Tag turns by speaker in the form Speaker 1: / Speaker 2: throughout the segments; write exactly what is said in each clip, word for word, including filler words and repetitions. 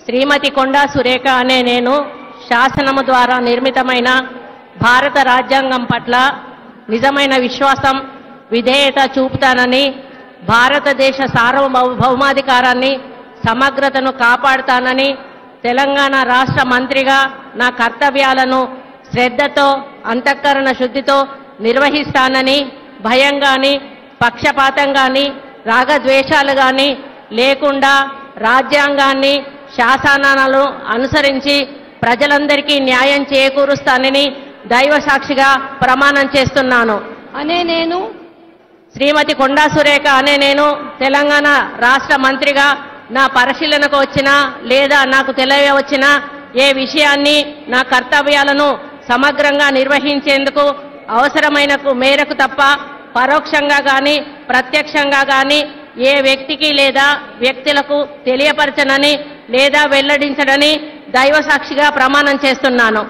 Speaker 1: శ్రీమతి కొండా సురేఖ అనే నేను శాసనము ద్వారా నిర్మితమైన భారత రాజ్యాంగం పట్ల నిజమైన విశ్వాసం విధేయత చూపుతానని, భారతదేశ సార్వభౌమాధికారాన్ని సమగ్రతను కాపాడుతానని, తెలంగాణ రాష్ట్ర మంత్రిగా నా కర్తవ్యాలను శ్రద్ధతో అంతఃకరణ శుద్ధితో నిర్వహిస్తానని, భయం గాని పక్షపాతం గాని రాగద్వేషాలు గాని లేకుండా రాజ్యాంగాన్ని శాసనాలను అనుసరించి ప్రజలందరికీ న్యాయం చేకూరుస్తానని దైవ సాక్షిగా ప్రమాణం చేస్తున్నాను
Speaker 2: అనే నేను
Speaker 1: శ్రీమతి కొండా సురేఖ అనే నేను తెలంగాణ రాష్ట్ర మంత్రిగా నా పరిశీలనకు వచ్చినా లేదా నాకు తెలియవచ్చినా ఏ విషయాన్ని నా కర్తవ్యాలను సమగ్రంగా నిర్వహించేందుకు అవసరమైన మేరకు తప్ప పరోక్షంగా గాని ప్రత్యక్షంగా గాని ఏ వ్యక్తికి లేదా వ్యక్తులకు తెలియపరచనని లేదా వెల్లడించడని దైవ సాక్షిగా ప్రమాణం చేస్తున్నాను.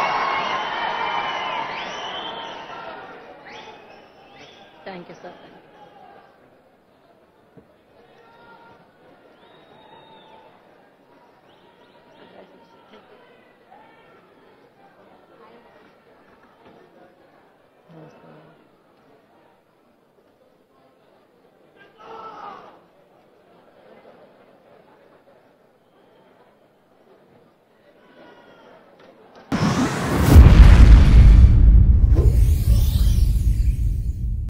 Speaker 1: Thank you sir.